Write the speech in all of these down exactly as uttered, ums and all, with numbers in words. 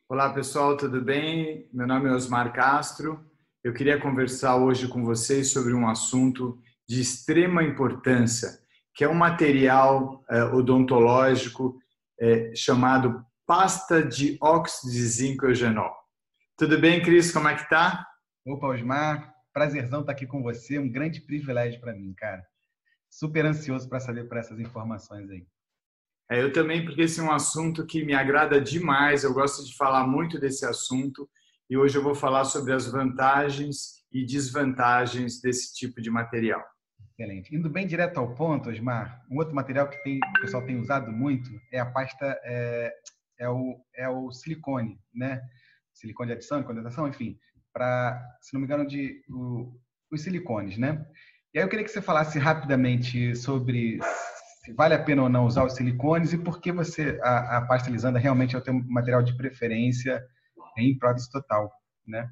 Olá pessoal, tudo bem? Meu nome é Osmar Castro. Eu queria conversar hoje com vocês sobre um assunto de extrema importância, que é um material eh, odontológico eh, chamado pasta de óxido de zinco eugenol. Tudo bem, Cris? Como é que tá? Opa, Osmar, prazerzão estar aqui com você, um grande privilégio para mim, cara. Super ansioso para saber para essas informações aí. É, eu também, porque esse é um assunto que me agrada demais, eu gosto de falar muito desse assunto e hoje eu vou falar sobre as vantagens e desvantagens desse tipo de material. Excelente. Indo bem direto ao ponto, Osmar, um outro material que tem, o pessoal tem usado muito é a pasta, é, é, o, é o silicone, né? Silicone de adição, de condensação, enfim, para, se não me engano, de, o, os silicones, né? E aí eu queria que você falasse rapidamente sobre se vale a pena ou não usar os silicones e por que você, a, a pasta lisanda realmente é o teu material de preferência em prótese total, né?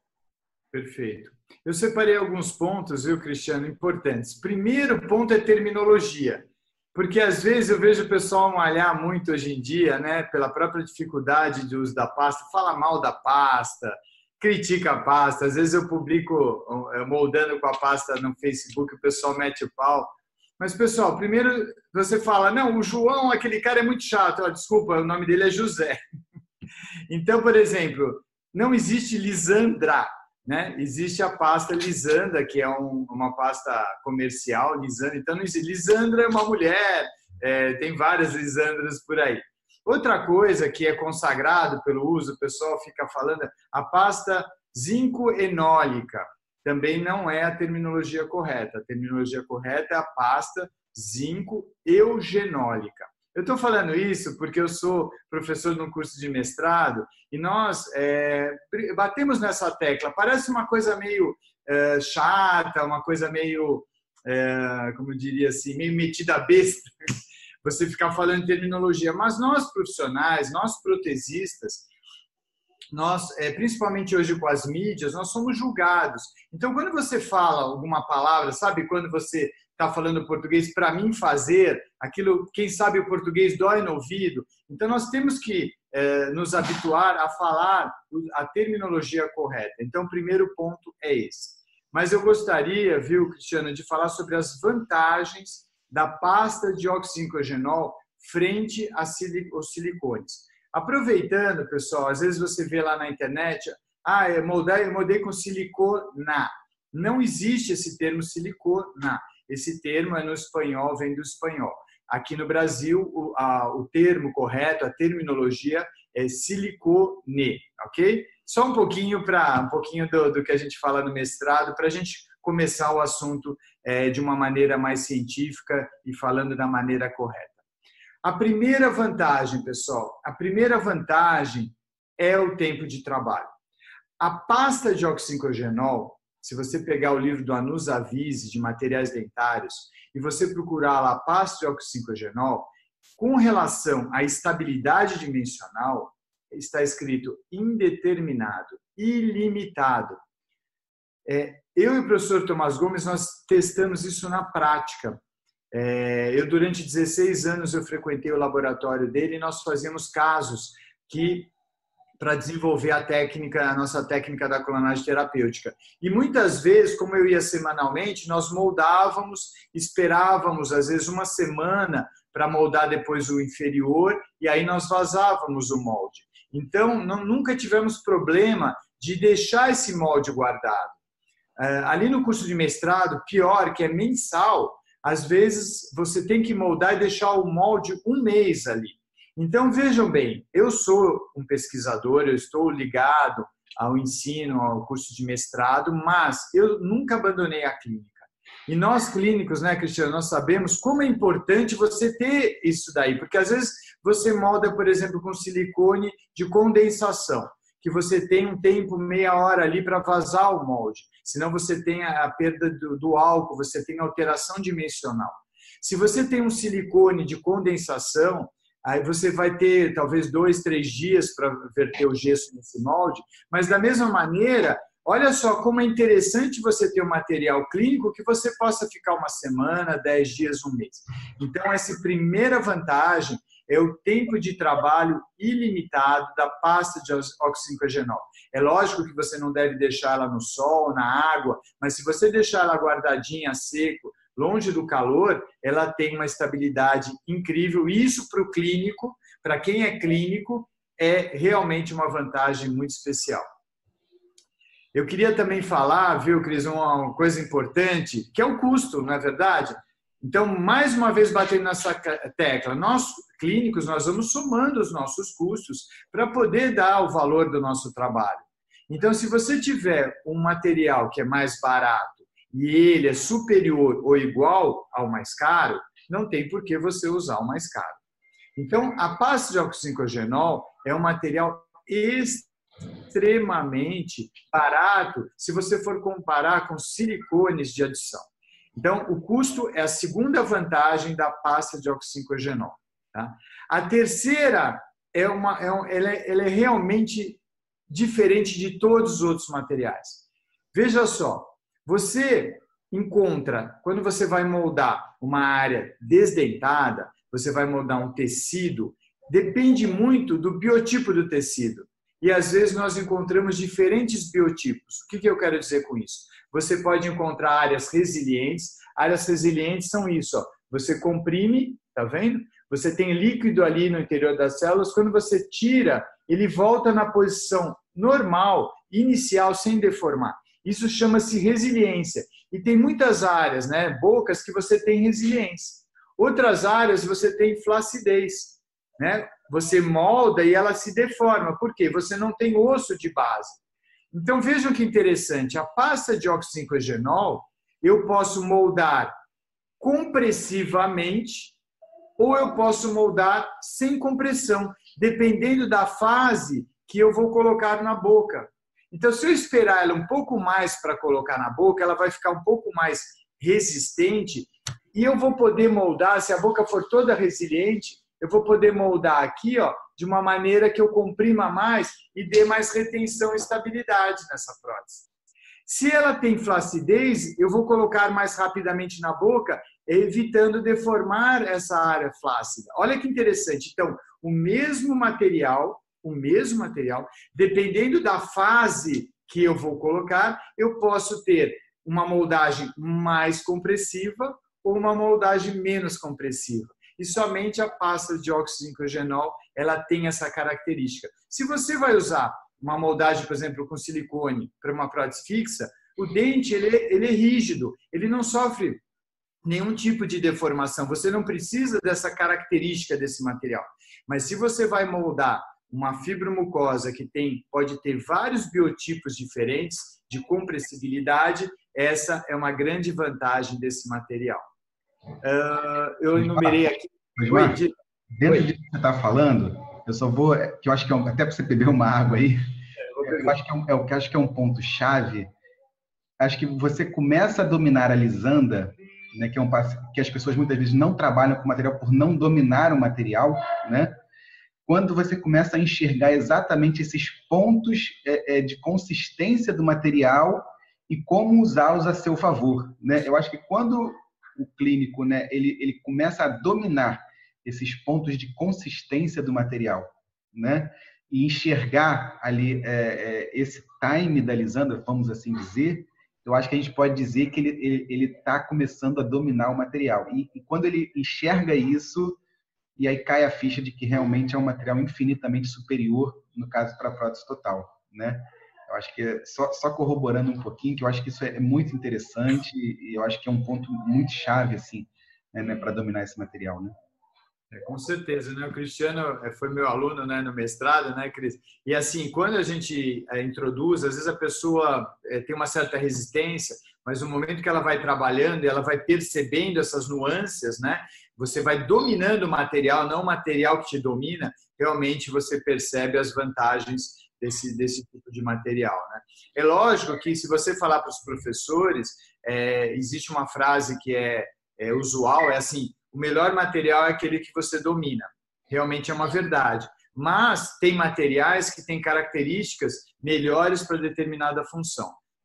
Perfeito. Eu separei alguns pontos, viu, Cristiano, importantes. Primeiro ponto é terminologia, porque às vezes eu vejo o pessoal malhar muito hoje em dia, né, pela própria dificuldade de uso da pasta, fala mal da pasta, critica a pasta. Às vezes eu publico moldando com a pasta no Facebook, o pessoal mete o pau. Mas, pessoal, primeiro você fala, não, o João, aquele cara é muito chato. Oh, desculpa, o nome dele é José. Então, por exemplo, não existe Lisandra, né? Existe a pasta Lisandra, que é um, uma pasta comercial, Lisandra. Então, não existe. Lisandra é uma mulher, é, tem várias Lisandras por aí. Outra coisa que é consagrado pelo uso, o pessoal fica falando, a pasta zinco-enólica. Também não é a terminologia correta. A terminologia correta é a pasta zinco-eugenólica. Eu estou falando isso porque eu sou professor no curso de mestrado e nós é, batemos nessa tecla. Parece uma coisa meio é, chata, uma coisa meio, é, como eu diria assim, meio metida a besta, você ficar falando terminologia. Mas nós profissionais, nós protesistas, nós, é, principalmente hoje com as mídias, nós somos julgados. Então, quando você fala alguma palavra, sabe quando você está falando português para mim fazer, aquilo, quem sabe o português dói no ouvido. Então, nós temos que é, nos habituar a falar a terminologia correta. Então, o primeiro ponto é esse. Mas eu gostaria, viu, Cristiano, de falar sobre as vantagens da pasta de óxido eugenol frente aos silicones. Aproveitando, pessoal, às vezes você vê lá na internet, ah, eu moldei, eu moldei com silicona. Não existe esse termo silicona. Esse termo é no espanhol, vem do espanhol. Aqui no Brasil, o, a, o termo correto, a terminologia é silicone, ok? Só um pouquinho para um pouquinho do, do que a gente fala no mestrado, para a gente começar o assunto é, de uma maneira mais científica e falando da maneira correta. A primeira vantagem, pessoal, a primeira vantagem é o tempo de trabalho. A pasta de óxido eugenol, se você pegar o livro do Anus-Avise de materiais dentários e você procurar lá a pasta de óxido eugenol, com relação à estabilidade dimensional, está escrito indeterminado, ilimitado. É, eu e o professor Tomás Gomes, nós testamos isso na prática. É, eu, durante dezesseis anos, eu frequentei o laboratório dele e nós fazíamos casos que para desenvolver a técnica, a nossa técnica da clonagem terapêutica. E muitas vezes, como eu ia semanalmente, nós moldávamos, esperávamos às vezes uma semana para moldar depois o inferior e aí nós vazávamos o molde. Então, não, nunca tivemos problema de deixar esse molde guardado. Ali no curso de mestrado, pior, que é mensal, às vezes você tem que moldar e deixar o molde um mês ali. Então, vejam bem, eu sou um pesquisador, eu estou ligado ao ensino, ao curso de mestrado, mas eu nunca abandonei a clínica. E nós clínicos, né, Cristiano, nós sabemos como é importante você ter isso daí, porque às vezes você molda, por exemplo, com silicone de condensação, que você tem um tempo, meia hora ali para vazar o molde, senão você tem a perda do, do álcool, você tem alteração dimensional. Se você tem um silicone de condensação, aí você vai ter talvez dois, três dias para verter o gesso nesse molde, mas da mesma maneira, olha só como é interessante você ter um material clínico que você possa ficar uma semana, dez dias, um mês. Então, essa primeira vantagem é o tempo de trabalho ilimitado da pasta de oxigênio. É lógico que você não deve deixar ela no sol, na água, mas se você deixar ela guardadinha, seco, longe do calor, ela tem uma estabilidade incrível. Isso para o clínico, para quem é clínico, é realmente uma vantagem muito especial. Eu queria também falar, viu, Cris, uma coisa importante, que é o custo, não é verdade? Então, mais uma vez, batendo nessa tecla, nós, clínicos, nós vamos somando os nossos custos para poder dar o valor do nosso trabalho. Então, se você tiver um material que é mais barato e ele é superior ou igual ao mais caro, não tem por que você usar o mais caro. Então, a pasta de oxigênio é um material extremamente barato se você for comparar com silicones de adição. Então, o custo é a segunda vantagem da pasta de oxigênio. Tá? A terceira é, uma, é, um, ela é, ela é realmente diferente de todos os outros materiais. Veja só, você encontra, quando você vai moldar uma área desdentada, você vai moldar um tecido, depende muito do biotipo do tecido. E às vezes nós encontramos diferentes biotipos. O que eu quero dizer com isso? Você pode encontrar áreas resilientes. Áreas resilientes são isso, ó. Você comprime, tá vendo? Você tem líquido ali no interior das células. Quando você tira, ele volta na posição normal, inicial, sem deformar. Isso chama-se resiliência. E tem muitas áreas, né, bocas, que você tem resiliência. Outras áreas você tem flacidez, né? Você molda e ela se deforma. Por quê? Você não tem osso de base. Então, vejam que interessante. A pasta de oxigênio, eu posso moldar compressivamente ou eu posso moldar sem compressão, dependendo da fase que eu vou colocar na boca. Então, se eu esperar ela um pouco mais para colocar na boca, ela vai ficar um pouco mais resistente e eu vou poder moldar, se a boca for toda resiliente, eu vou poder moldar aqui, ó, de uma maneira que eu comprima mais e dê mais retenção e estabilidade nessa prótese. Se ela tem flacidez, eu vou colocar mais rapidamente na boca, evitando deformar essa área flácida. Olha que interessante. Então, o mesmo material, o mesmo material, dependendo da fase que eu vou colocar, eu posso ter uma moldagem mais compressiva ou uma moldagem menos compressiva. E somente a pasta de oxigênio, ela tem essa característica. Se você vai usar uma moldagem, por exemplo, com silicone para uma prótese fixa, o dente ele, ele é rígido, ele não sofre nenhum tipo de deformação. Você não precisa dessa característica desse material. Mas se você vai moldar uma fibromucosa que tem, pode ter vários biotipos diferentes de compressibilidade, essa é uma grande vantagem desse material. Uh, eu enumerei aqui. Osmar, dentro disso que você está falando, eu só vou, que eu acho que é um, até para você beber uma água aí, eu acho que é um, eu acho que é um ponto chave. Acho que você começa a dominar a lisanda, né, que é um que as pessoas muitas vezes não trabalham com o material por não dominar o material, né? Quando você começa a enxergar exatamente esses pontos é, é, de consistência do material e como usá-los a seu favor, né? Eu acho que quando o clínico, né, ele, ele começa a dominar esses pontos de consistência do material, né, e enxergar ali é, é, esse time da lisanda, vamos assim dizer, eu acho que a gente pode dizer que ele ele está começando a dominar o material. E, e quando ele enxerga isso, e aí cai a ficha de que realmente é um material infinitamente superior, no caso, para a prótese total, né? Eu acho que é só, só corroborando um pouquinho, que eu acho que isso é muito interessante e eu acho que é um ponto muito chave, assim, né, para dominar esse material, né? É, com certeza, né? O Cristiano foi meu aluno, né, no mestrado, né, Cris? E assim, quando a gente é, introduz, às vezes a pessoa é, tem uma certa resistência, mas no momento que ela vai trabalhando, ela vai percebendo essas nuances, né? Você vai dominando o material, não o material que te domina, realmente você percebe as vantagens desse, desse tipo de material, né? É lógico que se você falar para os professores, é, existe uma frase que é, é usual, é assim: o melhor material é aquele que você domina. Realmente é uma verdade. Mas tem materiais que têm características melhores para determinada função.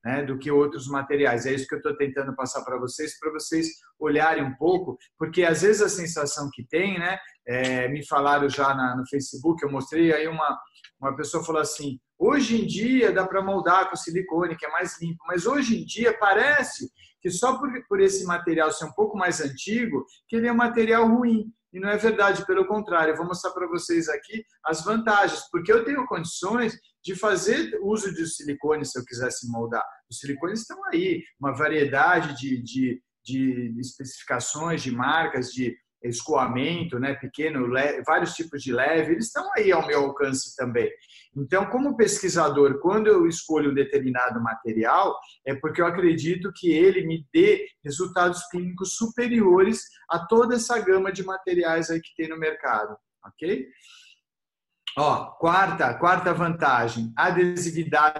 né, do que outros materiais. É isso que eu estou tentando passar para vocês, para vocês olharem um pouco, porque às vezes a sensação que tem, né, é, me falaram já na, no Facebook, eu mostrei, aí uma, uma pessoa falou assim, hoje em dia dá para moldar com silicone, que é mais limpo, mas hoje em dia parece que só por, por esse material ser um pouco mais antigo, que ele é um material ruim. E não é verdade, pelo contrário, eu vou mostrar para vocês aqui as vantagens, porque eu tenho condições de fazer uso de silicone se eu quisesse moldar. Os silicones estão aí, uma variedade de, de, de especificações, de marcas, de escoamento, né, pequeno, leve, vários tipos de leve, eles estão aí ao meu alcance também. Então, como pesquisador, quando eu escolho um determinado material, é porque eu acredito que ele me dê resultados clínicos superiores a toda essa gama de materiais aí que tem no mercado, ok? Ó, quarta, quarta vantagem, adesividade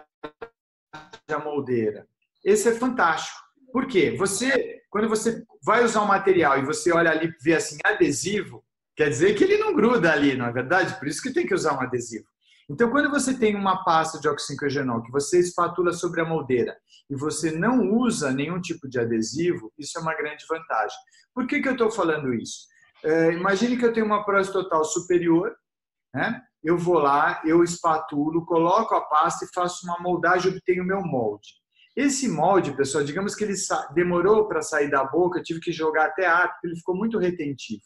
da moldeira. Esse é fantástico. Por quê? Você, quando você vai usar um material e você olha ali e vê assim, adesivo, quer dizer que ele não gruda ali, não é verdade? Por isso que tem que usar um adesivo. Então, quando você tem uma pasta de oxicodinol que você espatula sobre a moldeira e você não usa nenhum tipo de adesivo, isso é uma grande vantagem. Por que que eu estou falando isso? É, imagine que eu tenho uma prótese total superior, né? Eu vou lá, eu espatulo, coloco a pasta e faço uma moldagem e obtenho o meu molde. Esse molde, pessoal, digamos que ele demorou para sair da boca, eu tive que jogar até ar, porque ele ficou muito retentivo.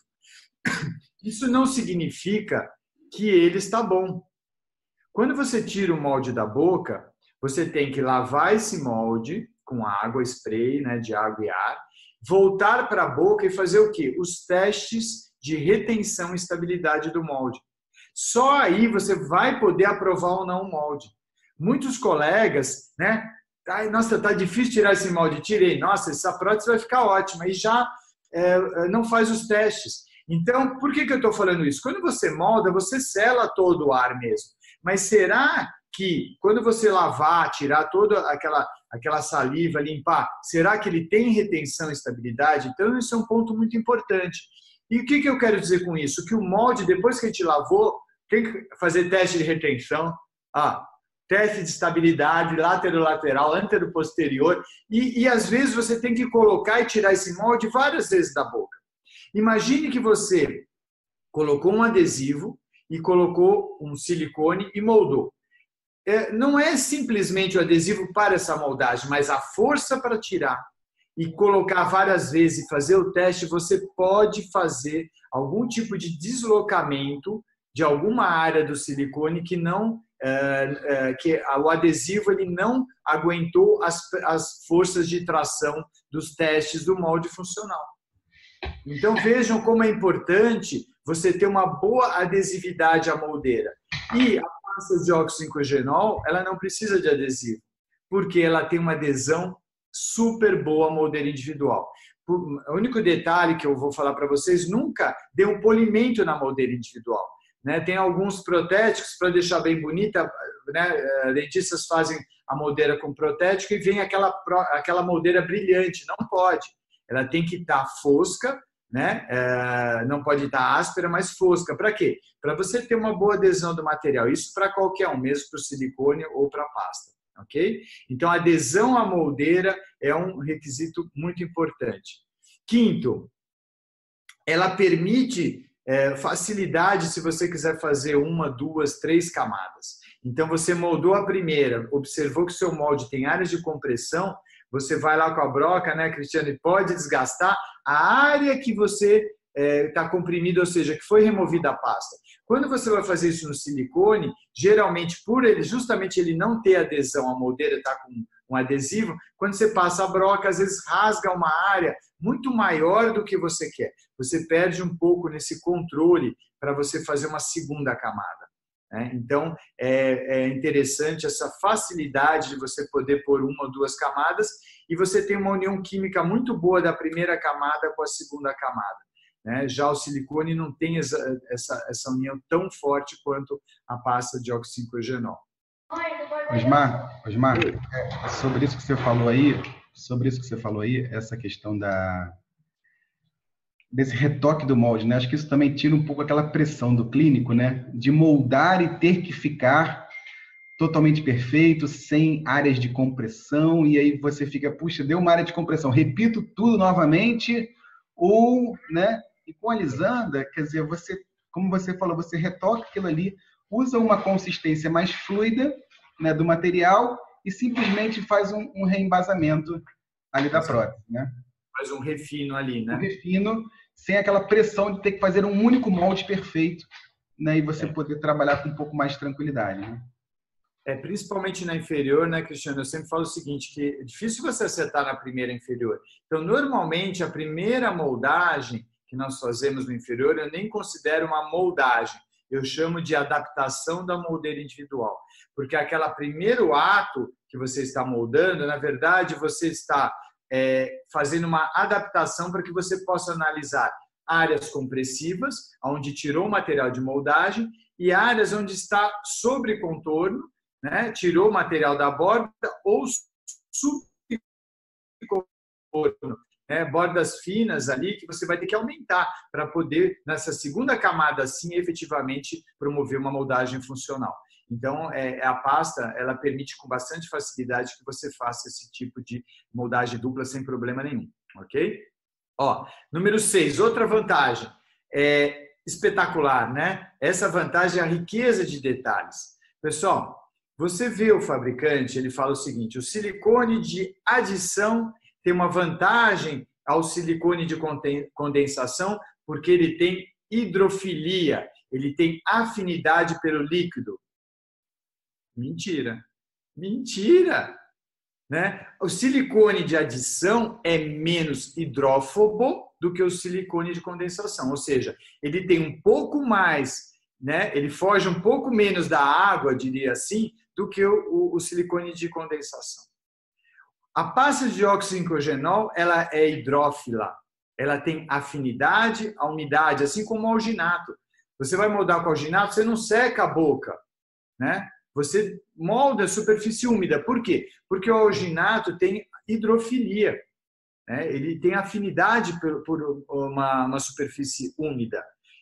Isso não significa que ele está bom. Quando você tira o molde da boca, você tem que lavar esse molde com água, spray, né, de água e ar, voltar para a boca e fazer o quê? Os testes de retenção e estabilidade do molde. Só aí você vai poder aprovar ou não o molde. Muitos colegas, né? Ai, nossa, tá difícil tirar esse molde. Tirei. Nossa, essa prótese vai ficar ótima. E já é, não faz os testes. Então, por que que eu estou falando isso? Quando você molda, você sela todo o ar mesmo. Mas será que, quando você lavar, tirar toda aquela, aquela saliva, limpar, será que ele tem retenção e estabilidade? Então, isso é um ponto muito importante. E o que que eu quero dizer com isso? Que o molde, depois que a gente lavou, tem que fazer teste de retenção. Ah, teste de estabilidade, lateral-lateral, antero-posterior, e, e às vezes você tem que colocar e tirar esse molde várias vezes da boca. Imagine que você colocou um adesivo e colocou um silicone e moldou. É, não é simplesmente o adesivo para essa moldagem, mas a força para tirar e colocar várias vezes e fazer o teste, você pode fazer algum tipo de deslocamento de alguma área do silicone que não é, é, que o adesivo ele não aguentou as, as forças de tração dos testes do molde funcional. Então vejam como é importante você ter uma boa adesividade à moldeira. E a pasta de oxicodinol, ela não precisa de adesivo, porque ela tem uma adesão super boa à moldeira individual. O único detalhe que eu vou falar para vocês, nunca dê um polimento na moldeira individual. Né? Tem alguns protéticos para deixar bem bonita, né? Dentistas fazem a moldeira com protético e vem aquela, aquela moldeira brilhante. Não pode. Ela tem que estar fosca, né? É, não pode estar áspera, mas fosca. Para quê? Para você ter uma boa adesão do material. Isso para qualquer um, mesmo para o silicone ou para a pasta. Ok? Então, a adesão à moldeira é um requisito muito importante. Quinto, ela permite é, facilidade se você quiser fazer uma, duas, três camadas. Então, você moldou a primeira, observou que o seu molde tem áreas de compressão, você vai lá com a broca, né, Cristiano, e pode desgastar a área que você está é, comprimido, ou seja, que foi removida a pasta. Quando você vai fazer isso no silicone, geralmente, por ele, justamente ele não ter adesão à moldeira, está com um adesivo, quando você passa a broca, às vezes rasga uma área muito maior do que você quer. Você perde um pouco nesse controle para você fazer uma segunda camada. Né? Então, é, é interessante essa facilidade de você poder pôr uma ou duas camadas e você tem uma união química muito boa da primeira camada com a segunda camada. Né? Já o silicone não tem essa, essa, essa união tão forte quanto a pasta de oxicodinol. Osmar, Osmar, sobre isso que você falou aí, sobre isso que você falou aí, essa questão da desse retoque do molde, né? Acho que isso também tira um pouco aquela pressão do clínico, né? De moldar e ter que ficar totalmente perfeito, sem áreas de compressão, e aí você fica, puxa, deu uma área de compressão, repito tudo novamente, ou, né, e com a lisanda, quer dizer, você, como você falou, você retoca aquilo ali, usa uma consistência mais fluida, né, do material e simplesmente faz um, um reembasamento ali da prótese, né? Faz um refino ali, né? Um refino, sem aquela pressão de ter que fazer um único molde perfeito, né, e você É. poder trabalhar com um pouco mais de tranquilidade, né? É, principalmente na inferior, né, Cristiano? Eu sempre falo o seguinte, que é difícil você acertar na primeira inferior. Então, normalmente, a primeira moldagem que nós fazemos no inferior, eu nem considero uma moldagem. Eu chamo de adaptação da moldeira individual. Porque aquele primeiro ato que você está moldando, na verdade, você está é, fazendo uma adaptação para que você possa analisar áreas compressivas, onde tirou o material de moldagem, e áreas onde está sobre contorno, né? Tirou o material da borda ou subcontorno, né? Bordas finas ali que você vai ter que aumentar para poder, nessa segunda camada, sim, efetivamente promover uma moldagem funcional. Então, é, a pasta, ela permite com bastante facilidade que você faça esse tipo de moldagem dupla sem problema nenhum, ok? Ó, número seis, outra vantagem, é espetacular, né? Essa vantagem é a riqueza de detalhes. Pessoal, você vê o fabricante, ele fala o seguinte, o silicone de adição tem uma vantagem ao silicone de condensação porque ele tem hidrofilia, ele tem afinidade pelo líquido. Mentira. Mentira! Né? O silicone de adição é menos hidrófobo do que o silicone de condensação, ou seja, ele tem um pouco mais, né? Ele foge um pouco menos da água, diria assim, do que o, o, o silicone de condensação. A pasta de oxigenogenol, ela é hidrófila, ela tem afinidade à umidade, assim como o alginato. Você vai moldar com alginato, você não seca a boca, né? Você molda a superfície úmida. Por quê? Porque o alginato tem hidrofilia, né? Ele tem afinidade por, por uma, uma superfície úmida.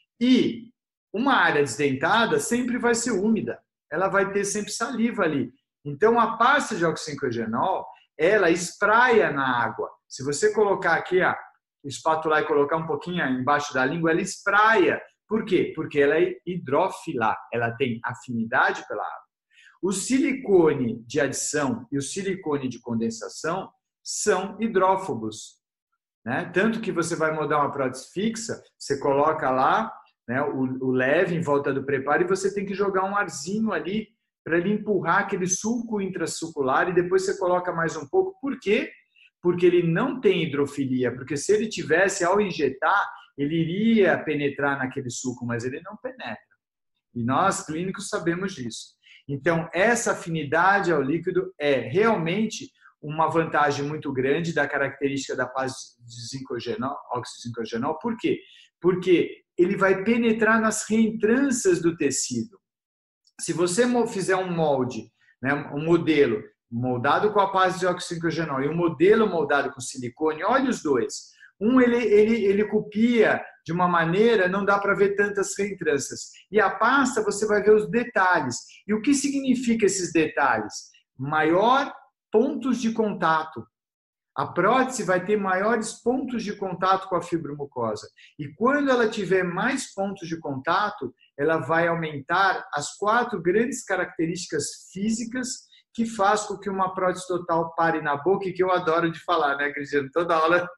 E uma área desdentada sempre vai ser úmida. Ela vai ter sempre saliva ali. Então, a pasta de oxigenogenol, ela espraia na água. Se você colocar aqui, ó, espatular e colocar um pouquinho embaixo da língua, ela espraia. Por quê? Porque ela é hidrófila. Ela tem afinidade pela água. O silicone de adição e o silicone de condensação são hidrófobos, né? Tanto que você vai moldar uma prótese fixa, você coloca lá, né, o, o leve em volta do preparo e você tem que jogar um arzinho ali para ele empurrar aquele sulco intrasucular e depois você coloca mais um pouco. Por quê? Porque ele não tem hidrofilia, porque se ele tivesse, ao injetar, ele iria penetrar naquele suco, mas ele não penetra. E nós, clínicos, sabemos disso. Então, essa afinidade ao líquido é realmente uma vantagem muito grande da característica da pasta de oxigenogenol. Por quê? Porque ele vai penetrar nas reentrâncias do tecido. Se você fizer um molde, né, um modelo moldado com a pasta de oxigenogenol e um modelo moldado com silicone, olha os dois. Um, ele, ele, ele copia de uma maneira, não dá para ver tantas reentrâncias. E a pasta, você vai ver os detalhes. E o que significa esses detalhes? Maior pontos de contato. A prótese vai ter maiores pontos de contato com a fibromucosa. E quando ela tiver mais pontos de contato, ela vai aumentar as quatro grandes características físicas que faz com que uma prótese total pare na boca, e que eu adoro de falar, né, Cristiano? Toda hora,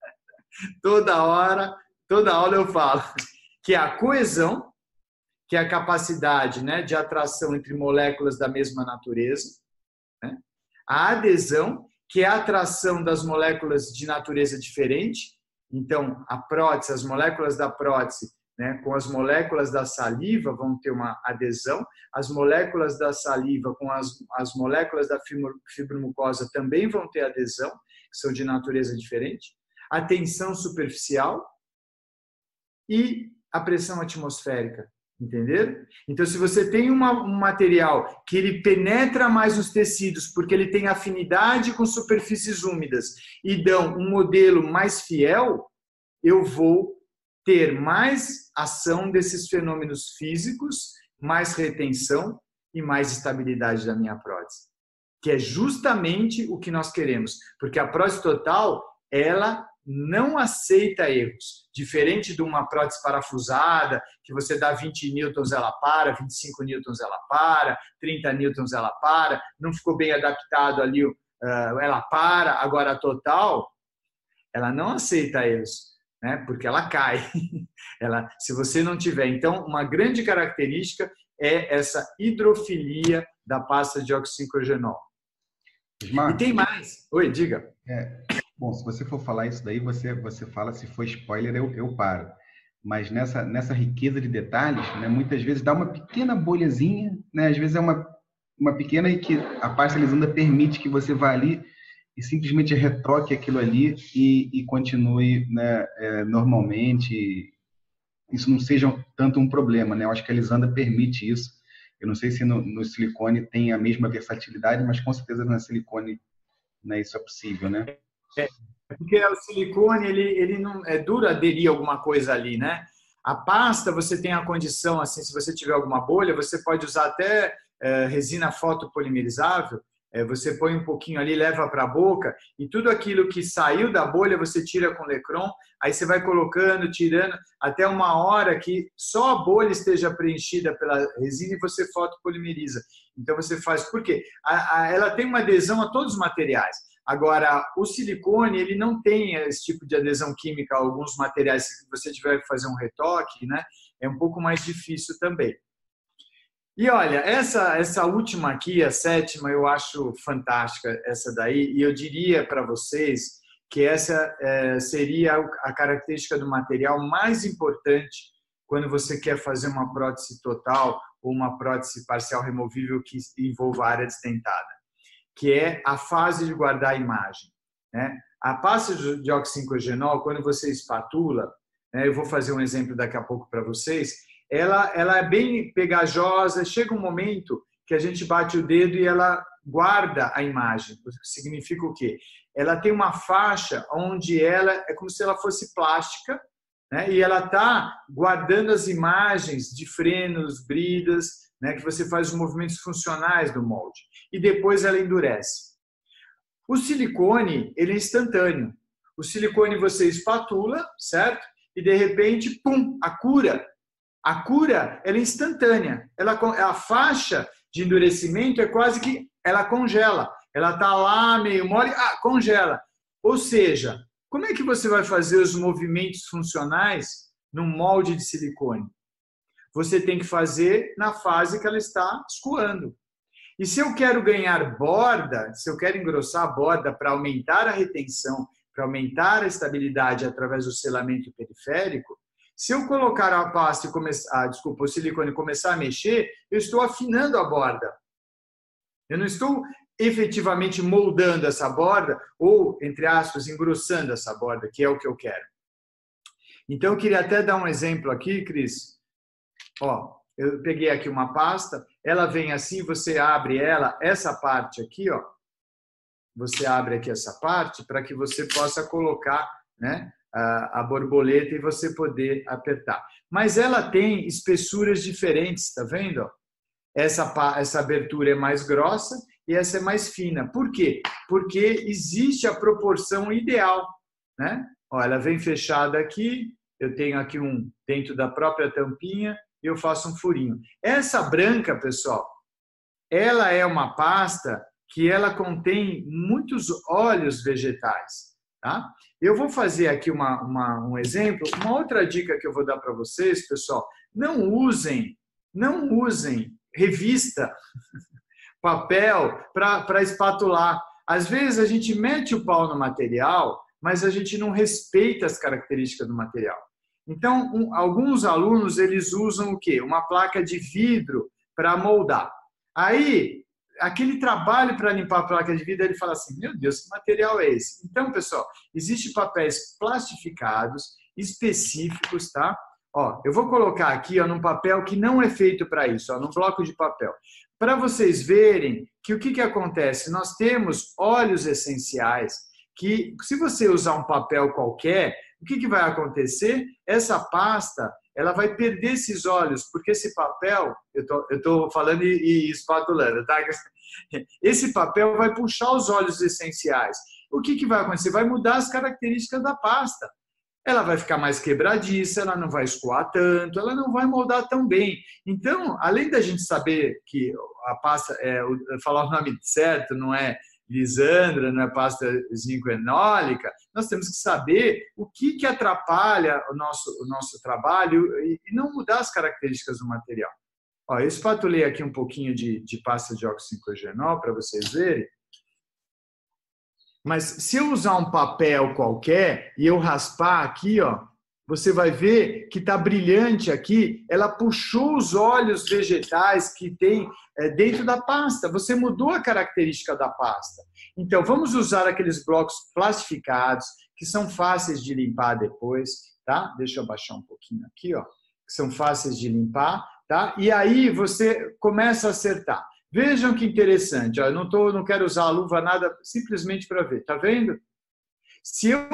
toda hora, toda aula eu falo. Que é a coesão, que é a capacidade, né, de atração entre moléculas da mesma natureza, né? A adesão, que é a atração das moléculas de natureza diferente. Então, a prótese, as moléculas da prótese, né, com as moléculas da saliva vão ter uma adesão. As moléculas da saliva com as, as moléculas da fibromucosa também vão ter adesão, que são de natureza diferente. A tensão superficial e a pressão atmosférica. Entenderam? Então, se você tem uma, um material que ele penetra mais nos tecidos, porque ele tem afinidade com superfícies úmidas e dão um modelo mais fiel, eu vou ter mais ação desses fenômenos físicos, mais retenção e mais estabilidade da minha prótese. Que é justamente o que nós queremos, porque a prótese total, ela não aceita erros. Diferente de uma prótese parafusada, que você dá vinte newtons, ela para, vinte e cinco newtons, ela para, trinta newtons, ela para, não ficou bem adaptado ali, ela para. Agora, a total, ela não aceita erros, né? Porque ela cai. Ela, se você não tiver. Então, uma grande característica é essa hidrofilia da pasta de oxicrogenol. Ismar, e tem mais. Oi, diga. É, bom, se você for falar isso daí, você, você fala, se for spoiler, eu, eu paro. Mas nessa, nessa riqueza de detalhes, né, muitas vezes dá uma pequena bolhazinha, né, às vezes é uma, uma pequena e que a pasta lisanda permite que você vá ali e simplesmente retoque aquilo ali e, e continue, né, é, normalmente. Isso não seja tanto um problema, né? Eu acho que a lisanda permite isso. Eu não sei se no, no silicone tem a mesma versatilidade, mas com certeza no silicone, né, isso é possível, né? É, porque o silicone, ele, ele não é duro aderir alguma coisa ali, né? A pasta, você tem a condição, assim, se você tiver alguma bolha, você pode usar até é, resina fotopolimerizável, é, você põe um pouquinho ali, leva para a boca, e tudo aquilo que saiu da bolha, você tira com Lecron, aí você vai colocando, tirando, até uma hora que só a bolha esteja preenchida pela resina e você fotopolimeriza. Então, você faz... Por quê? A, a, ela tem uma adesão a todos os materiais. Agora, o silicone, ele não tem esse tipo de adesão química a alguns materiais. Se você tiver que fazer um retoque, né, é um pouco mais difícil também. E olha, essa, essa última aqui, a sétima, eu acho fantástica essa daí. E eu diria para vocês que essa é, seria a característica do material mais importante quando você quer fazer uma prótese total ou uma prótese parcial removível que envolva a área desdentada, que é a fase de guardar a imagem, né? A pasta de oxicrogenol, quando você espatula, né, eu vou fazer um exemplo daqui a pouco para vocês, ela, ela é bem pegajosa, chega um momento que a gente bate o dedo e ela guarda a imagem. Significa o quê? Ela tem uma faixa onde ela é como se ela fosse plástica, né, e ela está guardando as imagens de frenos, bridas, né, que você faz os movimentos funcionais do molde. E depois ela endurece. O silicone, ele é instantâneo. O silicone você espatula, certo? E de repente, pum, a cura. A cura, ela é instantânea. Ela, a faixa de endurecimento é quase que ela congela. Ela está lá meio mole, ah, congela. Ou seja, como é que você vai fazer os movimentos funcionais num molde de silicone? Você tem que fazer na fase que ela está escoando. E se eu quero ganhar borda, se eu quero engrossar a borda para aumentar a retenção, para aumentar a estabilidade através do selamento periférico, se eu colocar a pasta e começar, ah, desculpa, o silicone e começar a mexer, eu estou afinando a borda. Eu não estou efetivamente moldando essa borda ou, entre aspas, engrossando essa borda, que é o que eu quero. Então, eu queria até dar um exemplo aqui, Cris. Ó, eu peguei aqui uma pasta, ela vem assim, você abre ela, essa parte aqui, ó, você abre aqui essa parte para que você possa colocar, né, a, a borboleta e você poder apertar. Mas ela tem espessuras diferentes, tá vendo? Ó? Essa, essa abertura é mais grossa e essa é mais fina. Por quê? Porque existe a proporção ideal, né? Ó, ela vem fechada aqui, eu tenho aqui um dentro da própria tampinha, eu faço um furinho. Essa branca, pessoal, ela é uma pasta que ela contém muitos óleos vegetais, tá? Eu vou fazer aqui uma, uma, um exemplo. Uma outra dica que eu vou dar para vocês, pessoal, não usem, não usem revista, papel para espatular. Às vezes a gente mete o pau no material, mas a gente não respeita as características do material. Então, um, alguns alunos, eles usam o quê? Uma placa de vidro para moldar. Aí, aquele trabalho para limpar a placa de vidro, ele fala assim, meu Deus, que material é esse? Então, pessoal, existem papéis plastificados, específicos, tá? Ó, eu vou colocar aqui, ó, num papel que não é feito para isso, ó, num bloco de papel. Para vocês verem que o que, que acontece? Nós temos óleos essenciais que, se você usar um papel qualquer, o que, que vai acontecer? Essa pasta, ela vai perder esses olhos, porque esse papel, eu tô, eu tô falando e, e espatulando, tá? Esse papel vai puxar os óleos essenciais. O que, que vai acontecer? Vai mudar as características da pasta. Ela vai ficar mais quebradiça, ela não vai escoar tanto, ela não vai moldar tão bem. Então, além da gente saber que a pasta, é, falar o nome certo, não é Lisandra, não é pasta zinco-enólica, nós temos que saber o que, que atrapalha o nosso, o nosso trabalho e, e não mudar as características do material. Ó, eu espatulei aqui um pouquinho de, de pasta de oxi-cinco-genol para vocês verem. Mas se eu usar um papel qualquer e eu raspar aqui, ó, você vai ver que está brilhante aqui. Ela puxou os óleos vegetais que tem dentro da pasta. Você mudou a característica da pasta. Então, vamos usar aqueles blocos plastificados, que são fáceis de limpar depois, tá? Deixa eu abaixar um pouquinho aqui, ó, que são fáceis de limpar, tá? E aí você começa a acertar. Vejam que interessante, ó, eu não, tô, não quero usar a luva, nada, simplesmente para ver, tá vendo? Se eu...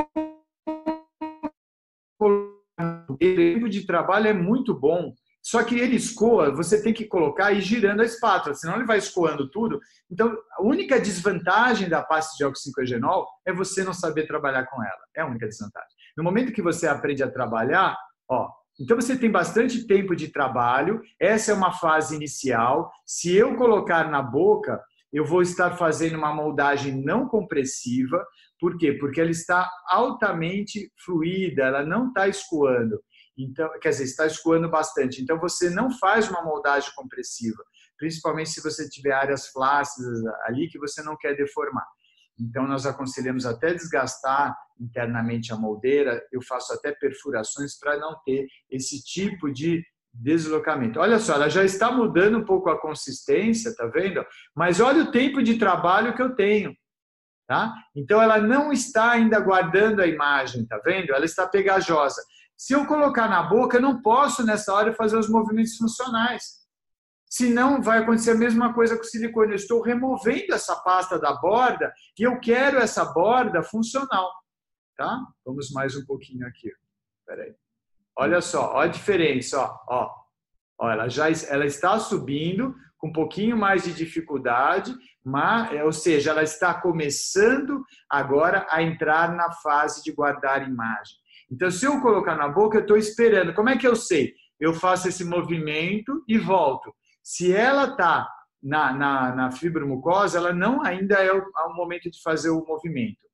O tempo de trabalho é muito bom, só que ele escoa, você tem que colocar e ir girando a espátula, senão ele vai escoando tudo. Então, a única desvantagem da pasta de oxi-cinco-genol é você não saber trabalhar com ela, é a única desvantagem. No momento que você aprende a trabalhar, ó, então você tem bastante tempo de trabalho, essa é uma fase inicial. Se eu colocar na boca, eu vou estar fazendo uma moldagem não compressiva. Por quê? Porque ela está altamente fluida, ela não está escoando. Então, quer dizer, está escoando bastante. Então você não faz uma moldagem compressiva, principalmente se você tiver áreas flácidas ali que você não quer deformar. Então, nós aconselhamos até desgastar internamente a moldeira, eu faço até perfurações para não ter esse tipo de deslocamento. Olha só, ela já está mudando um pouco a consistência, tá vendo? Mas olha o tempo de trabalho que eu tenho, tá? Então, ela não está ainda guardando a imagem, tá vendo? Ela está pegajosa. Se eu colocar na boca, eu não posso, nessa hora, fazer os movimentos funcionais. Senão vai acontecer a mesma coisa com o silicone. Eu estou removendo essa pasta da borda e eu quero essa borda funcional. Tá? Vamos mais um pouquinho aqui. Espera aí. Olha só, olha a diferença. Ó, ó. Ó, ela, já, ela está subindo com um pouquinho mais de dificuldade, mas, ou seja, ela está começando agora a entrar na fase de guardar imagem. Então, se eu colocar na boca, eu estou esperando. Como é que eu sei? Eu faço esse movimento e volto. Se ela está na, na, na fibromucosa, ela não ainda é o, é o momento de fazer o movimento.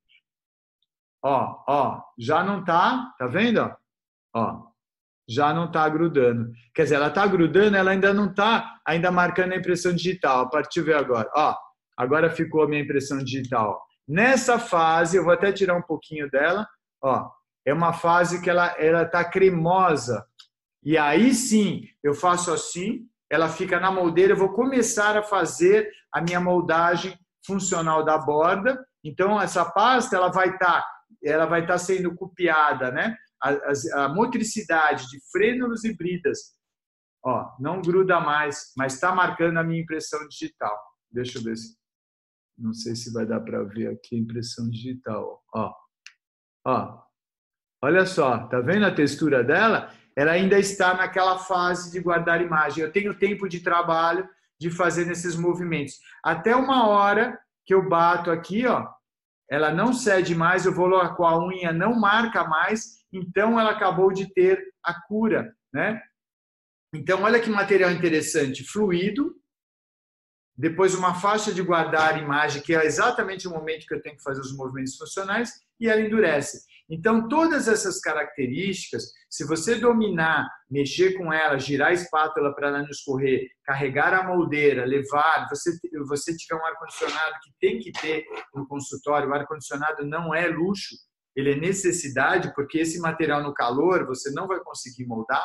Ó, ó, já não está, tá vendo? Ó, ó, já não está grudando. Quer dizer, ela está grudando, ela ainda não está ainda marcando a impressão digital. A partir de agora, ó, agora ficou a minha impressão digital. Nessa fase, eu vou até tirar um pouquinho dela, ó, é uma fase que ela ela está cremosa. E aí sim, eu faço assim, ela fica na moldeira, eu vou começar a fazer a minha moldagem funcional da borda. Então, essa pasta ela vai estar ela vai estar sendo copiada, né? A, a, a motricidade de frênulos e bridas, ó, não gruda mais, mas está marcando a minha impressão digital. Deixa eu ver se... Não sei se vai dar para ver aqui a impressão digital. Ó, ó, olha só, tá vendo a textura dela? Ela ainda está naquela fase de guardar imagem. Eu tenho tempo de trabalho de fazer nesses movimentos. Até uma hora que eu bato aqui, ó, ela não cede mais, eu vou com a unha, não marca mais, então ela acabou de ter a cura, né? Então, olha que material interessante, fluido, depois uma faixa de guardar imagem, que é exatamente o momento que eu tenho que fazer os movimentos funcionais, e ela endurece. Então, todas essas características, se você dominar, mexer com ela, girar a espátula para ela não escorrer, carregar a moldeira, levar, você, você tiver um ar-condicionado que tem que ter no consultório, o ar-condicionado não é luxo, ele é necessidade, porque esse material no calor você não vai conseguir moldar,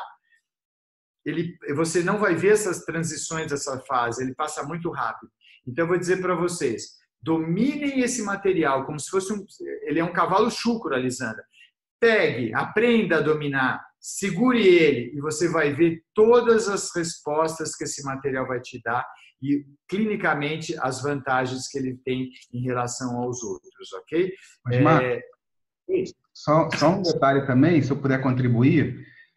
ele, você não vai ver essas transições dessa fase, ele passa muito rápido. Então, eu vou dizer para vocês, dominem esse material como se fosse um... Ele é um cavalo chucro, Alisandra. Pegue, aprenda a dominar, segure ele e você vai ver todas as respostas que esse material vai te dar e, clinicamente, as vantagens que ele tem em relação aos outros, ok? Mas, Marco, é... só, só um detalhe também, se eu puder contribuir,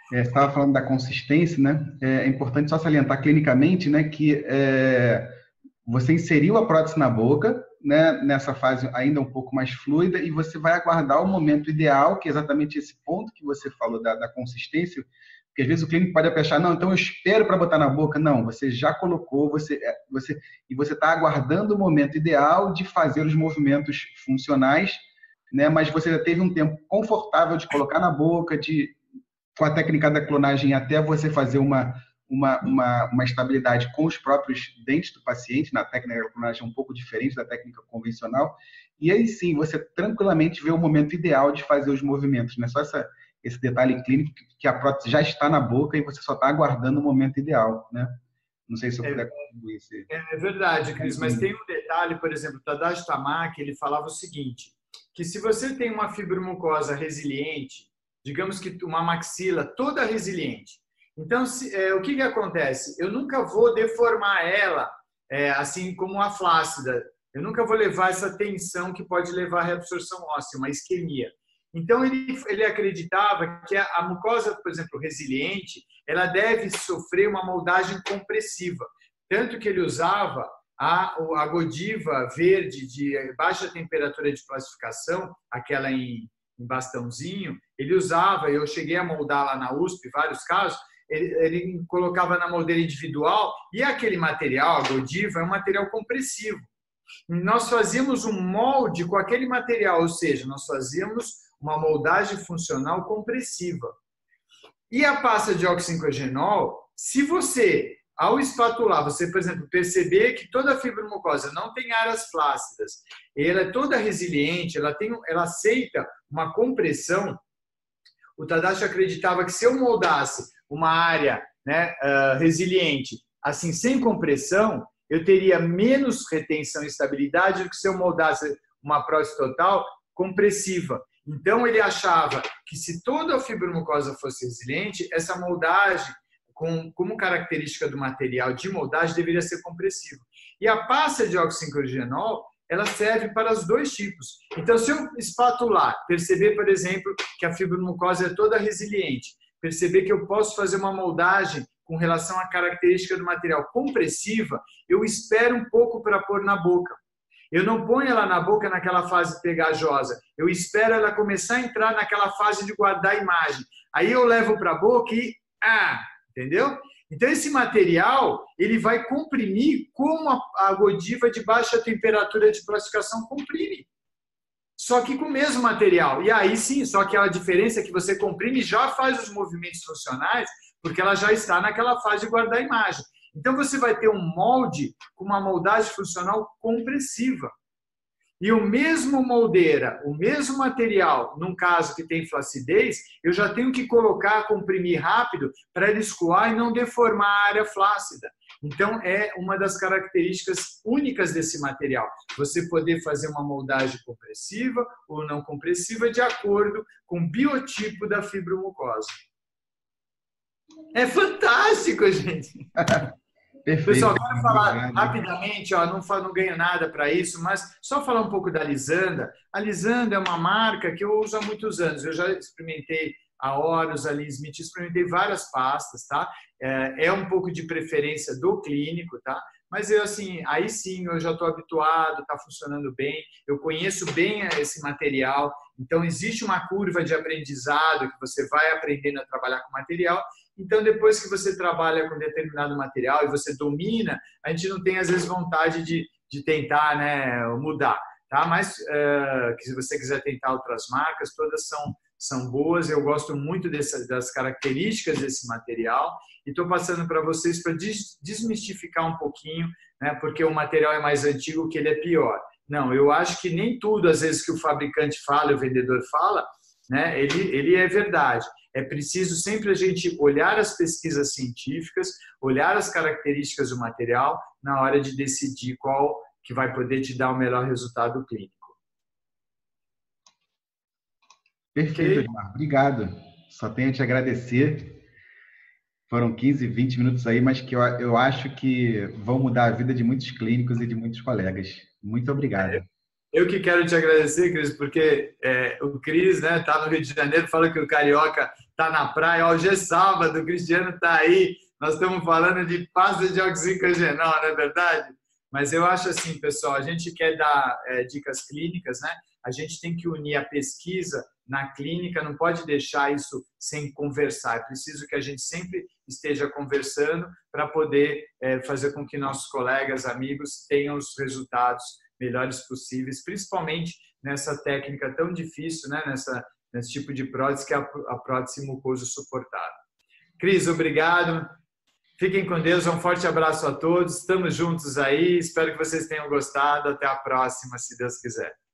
É, você estava falando da consistência, né? É importante só salientar clinicamente, né, que é, você inseriu a prótese na boca, né, nessa fase ainda um pouco mais fluida, e você vai aguardar o momento ideal, que é exatamente esse ponto que você falou da, da consistência, porque às vezes o clínico pode achar, não, então eu espero para botar na boca. Não, você já colocou, você, você, e você está aguardando o momento ideal de fazer os movimentos funcionais, né, mas você já teve um tempo confortável de colocar na boca, de com a técnica da clonagem até você fazer uma, uma, uma, uma estabilidade com os próprios dentes do paciente. Na técnica da clonagem é um pouco diferente da técnica convencional. E aí sim, você tranquilamente vê o momento ideal de fazer os movimentos, né? Só essa, esse detalhe clínico que a prótese já está na boca e você só está aguardando o momento ideal, né? Não sei se eu É, puder contribuir. Se... é verdade, Cris, mas tem um detalhe, por exemplo, o Tadashi Tamaki, ele falava o seguinte, que se você tem uma fibromucosa resiliente, digamos que uma maxila toda resiliente. Então, se, é, o que, que acontece? Eu nunca vou deformar ela, é, assim como a flácida. Eu nunca vou levar essa tensão que pode levar à reabsorção óssea, uma isquemia. Então, ele, ele acreditava que a, a mucosa, por exemplo, resiliente, ela deve sofrer uma moldagem compressiva. Tanto que ele usava a, a Godiva verde de baixa temperatura de plastificação, aquela em em bastãozinho, ele usava, eu cheguei a moldar lá na U S P, vários casos, ele, ele colocava na moldeira individual, e aquele material, a Godiva, é um material compressivo. Nós fazíamos um molde com aquele material, ou seja, nós fazíamos uma moldagem funcional compressiva. E a pasta de oxincogenol, se você, ao espatular, você, por exemplo, perceber que toda a fibromucosa não tem áreas flácidas, ela é toda resiliente, ela, tem, ela aceita uma compressão, o Tadashi acreditava que se eu moldasse uma área, né, uh, resiliente, assim, sem compressão, eu teria menos retenção e estabilidade do que se eu moldasse uma prótese total compressiva. Então, ele achava que se toda a fibromucosa fosse resiliente, essa moldagem, com, como característica do material de moldagem, deveria ser compressivo. E a pasta de oxincogenol, ela serve para os dois tipos. Então, se eu espatular, perceber, por exemplo, que a fibromucosa é toda resiliente, perceber que eu posso fazer uma moldagem com relação à característica do material compressiva, eu espero um pouco para pôr na boca. Eu não ponho ela na boca naquela fase pegajosa. Eu espero ela começar a entrar naquela fase de guardar a imagem. Aí eu levo para a boca e... Ah, entendeu? Então, esse material, ele vai comprimir como a Godiva de baixa temperatura de plastificação comprime. Só que com o mesmo material. E aí sim, só que a diferença é que você comprime e já faz os movimentos funcionais, porque ela já está naquela fase de guardar a imagem. Então, você vai ter um molde com uma moldagem funcional compressiva. E o mesmo moldeira, o mesmo material, num caso que tem flacidez, eu já tenho que colocar, comprimir rápido para ele escoar e não deformar a área flácida. Então, é uma das características únicas desse material. Você poder fazer uma moldagem compressiva ou não compressiva de acordo com o biotipo da fibromucosa. É fantástico, gente! Perfeito. Pessoal, quero falar rapidamente, ó, não, não ganho nada para isso, mas só falar um pouco da Lisanda. A Lisanda é uma marca que eu uso há muitos anos. Eu já experimentei a Horus, a Lin Smith, experimentei várias pastas, tá? É, é um pouco de preferência do clínico, tá? Mas eu, assim, aí sim, eu já estou habituado, está funcionando bem, eu conheço bem esse material, então existe uma curva de aprendizado que você vai aprendendo a trabalhar com material. Então, depois que você trabalha com determinado material e você domina, a gente não tem, às vezes, vontade de, de tentar, né, mudar. Tá? Mas, uh, que se você quiser tentar outras marcas, todas são, são boas. Eu gosto muito dessa, das características desse material e estou passando para vocês para des, desmistificar um pouquinho, né, porque o material é mais antigo que ele é pior. Não, eu acho que nem tudo, às vezes, que o fabricante fala e o vendedor fala, né, ele, ele é verdade. É preciso sempre a gente olhar as pesquisas científicas, olhar as características do material na hora de decidir qual que vai poder te dar o melhor resultado clínico. Perfeito, Osmar. Okay? Obrigado. Só tenho a te agradecer. Foram quinze, vinte minutos aí, mas que eu, eu acho que vão mudar a vida de muitos clínicos e de muitos colegas. Muito obrigado. É. Eu que quero te agradecer, Cris, porque é, o Cris, né, tá no Rio de Janeiro, fala que o carioca tá na praia. Hoje é sábado, o Cristiano está aí. Nós estamos falando de pasta de oxigenol, não é verdade? Mas eu acho assim, pessoal, a gente quer dar é, dicas clínicas, né? A gente tem que unir a pesquisa na clínica, não pode deixar isso sem conversar. É preciso que a gente sempre esteja conversando para poder é, fazer com que nossos colegas, amigos tenham os resultados melhores possíveis, principalmente nessa técnica tão difícil, né? Nessa, nesse tipo de prótese que é a prótese mucoso suportável. Cris, obrigado. Fiquem com Deus, um forte abraço a todos. Estamos juntos aí. Espero que vocês tenham gostado. Até a próxima, se Deus quiser.